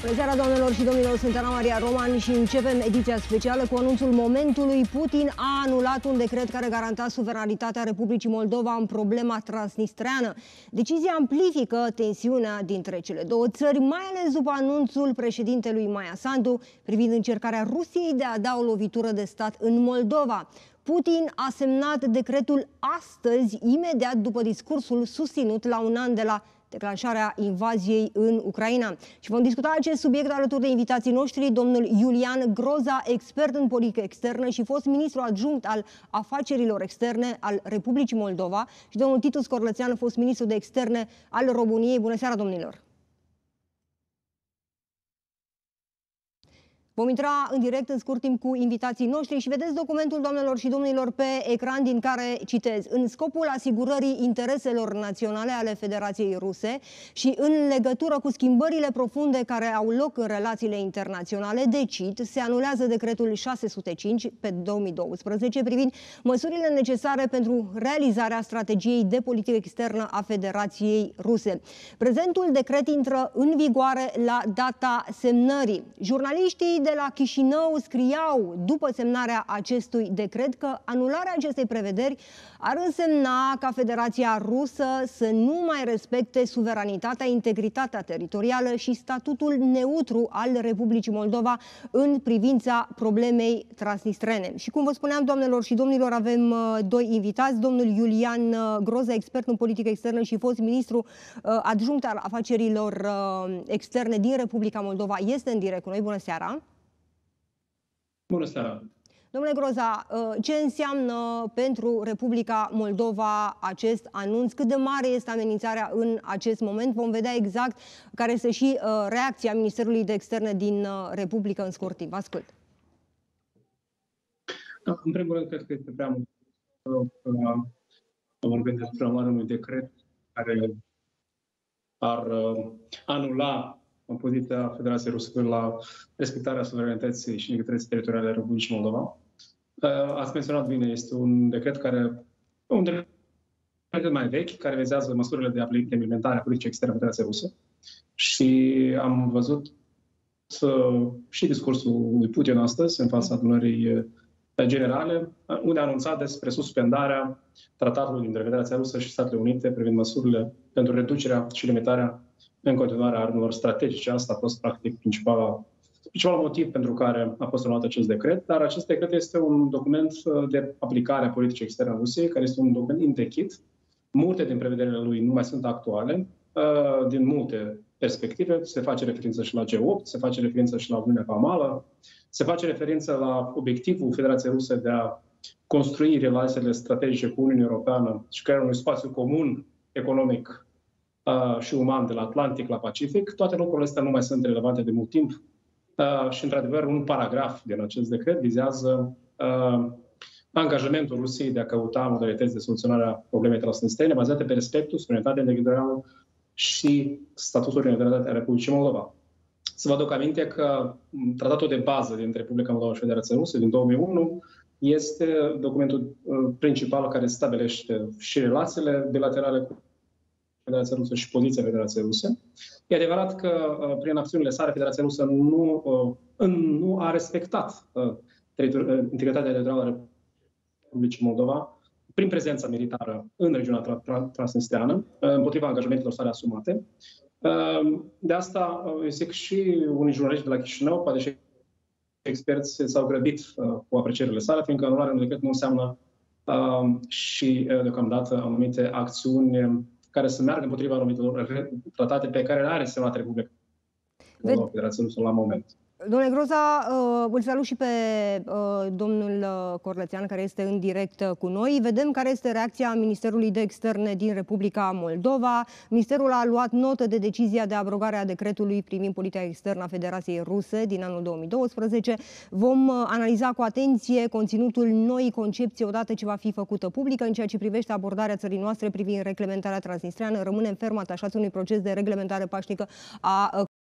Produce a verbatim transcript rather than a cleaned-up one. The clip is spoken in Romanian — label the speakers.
Speaker 1: Bună seara, doamnelor și domnilor, sunt Ana Maria Roman și începem ediția specială cu anunțul momentului. Putin a anulat un decret care garanta suveranitatea Republicii Moldova în problema transnistreană. Decizia amplifică tensiunea dintre cele două țări, mai ales după anunțul președintelui Maia Sandu privind încercarea Rusiei de a da o lovitură de stat în Moldova. Putin a semnat decretul astăzi, imediat după discursul susținut la un an de la declanșarea invaziei în Ucraina. Și vom discuta acest subiect alături de invitații noștri, domnul Iulian Groza, expert în politică externă și fost ministru adjunct al afacerilor externe al Republicii Moldova, și domnul Titus Corlățean, fost ministru de externe al României. Bună seara, domnilor! Vom intra în direct în scurt timp cu invitații noștri și vedeți documentul, doamnelor și domnilor, pe ecran, din care citez: în scopul asigurării intereselor naționale ale Federației Ruse și în legătură cu schimbările profunde care au loc în relațiile internaționale, decid, se anulează decretul șase sute cinci pe două mii douăsprezece privind măsurile necesare pentru realizarea strategiei de politică externă a Federației Ruse. Prezentul decret intră în vigoare la data semnării. Jurnaliștii de la Chișinău scriau după semnarea acestui decret că anularea acestei prevederi ar însemna ca Federația Rusă să nu mai respecte suveranitatea, integritatea teritorială și statutul neutru al Republicii Moldova în privința problemei transnistrene. Și cum vă spuneam, doamnelor și domnilor, avem uh, doi invitați. Domnul Iulian uh, Groza, expert în politică externă și fost ministru uh, adjunct al afacerilor uh, externe din Republica Moldova, este în direct cu noi. Bună seara!
Speaker 2: Bună seara!
Speaker 1: Domnule Groza, ce înseamnă pentru Republica Moldova acest anunț? Cât de mare este amenințarea în acest moment? Vom vedea exact care este și reacția Ministerului de Externe din Republică în scurt timp. Vă ascult.
Speaker 2: Da, în primul rând, cred că este prea mult să vorbim despre unui decret care ar anula în poziția Federației Ruse la respectarea suveranității și integrității teritoriale a Republicii Moldova. Ați menționat bine, este un decret care, un decret mai vechi, care vizează măsurile de implementare a politicii externe a Federației Ruse. Și am văzut și discursul lui Putin astăzi, în fața adunării generale, unde a anunțat despre suspendarea tratatului dintre Federația Rusă și Statele Unite privind măsurile pentru reducerea și limitarea în continuare a armelor strategice. Asta a fost, practic, principalul principal motiv pentru care a fost luat acest decret. Dar acest decret este un document de aplicare a politicii externe a Rusiei, care este un document învechit. Multe din prevederile lui nu mai sunt actuale, din multe perspective. Se face referință și la G opt, se face referință și la Uniunea Vamală, se face referință la obiectivul Federației Ruse de a construi relațiile strategice cu Uniunea Europeană și crearea unui spațiu comun economic Uh, și uman de la Atlantic la Pacific. Toate lucrurile astea nu mai sunt relevante de mult timp uh, și, într-adevăr, un paragraf din acest decret vizează uh, angajamentul Rusiei de a căuta modalități de soluționare a problemei transnistrene bazate pe respectul, suveranitatea teritorială și statutul de neutralitate a Republicii Moldova. Să vă aduc aminte că tratatul de bază dintre Republica Moldova și Federația Rusă din două mii unu este documentul uh, principal care stabilește și relațiile bilaterale cu Federația Rusă și poziția Federației Ruse. E adevărat că prin acțiunile sale Federația Rusă nu, nu a respectat integritatea teritorială a Republicii Moldova prin prezența militară în regiunea transnistreană, împotriva angajamentelor sale asumate. De asta, eu zic, și unii jurnaliști de la Chișinău, poate și experți, s-au grăbit cu aprecierile sale, fiindcă anularea unui decret nu înseamnă și, deocamdată, anumite acțiuni care să meargă împotriva anumitor tratate pe care le are semnat Republica Moldova, Federația Rusă la moment.
Speaker 1: Domnule Groza, îl salut și pe domnul Corlățean, care este în direct cu noi. Vedem care este reacția Ministerului de Externe din Republica Moldova. Ministerul a luat notă de decizia de abrogare a decretului privind politica externă a Federației Ruse din anul două mii douăsprezece. Vom analiza cu atenție conținutul noii concepții odată ce va fi făcută publică în ceea ce privește abordarea țării noastre privind reglementarea transnistreană. Rămânem ferm atașați unui proces de reglementare pașnică a